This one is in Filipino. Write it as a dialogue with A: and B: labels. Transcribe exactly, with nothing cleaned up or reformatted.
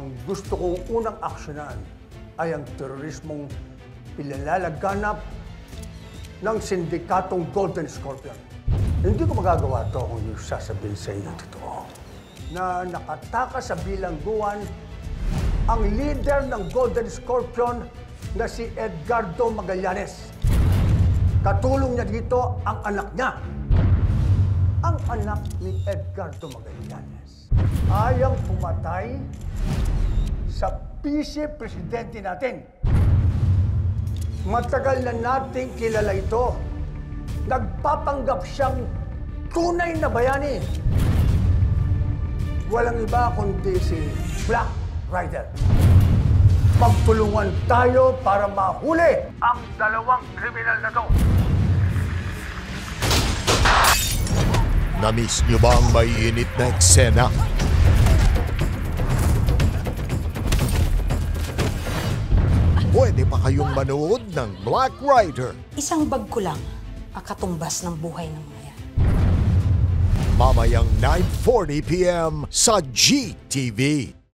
A: Ang gusto kong unang aksyonan ay ang terorismong pinalalaganap ng sindikatong Golden Scorpion. Hindi ko magagawa ito kung yung sasabihin sa inyo totoo. Na nakatakas sa bilangguan ang leader ng Golden Scorpion na si Edgardo Magallanes. Katulong niya dito ang anak niya. Ang anak ni Edgardo Magallanes ay ang pumatay sa vice-presidente natin. Matagal na nating kilala ito. Nagpapanggap siyang tunay na bayani. Walang iba kundi si Black Rider. Pagtulungan tayo para mahuli ang dalawang kriminal na to.
B: Na-miss niyo ba ang may init na eksena? Pwede pa kayong manood ng Black Rider.
C: Isang bag ko lang ang katumbas ng buhay ng mga yan.
B: Mamayang nine forty p m sa G T V.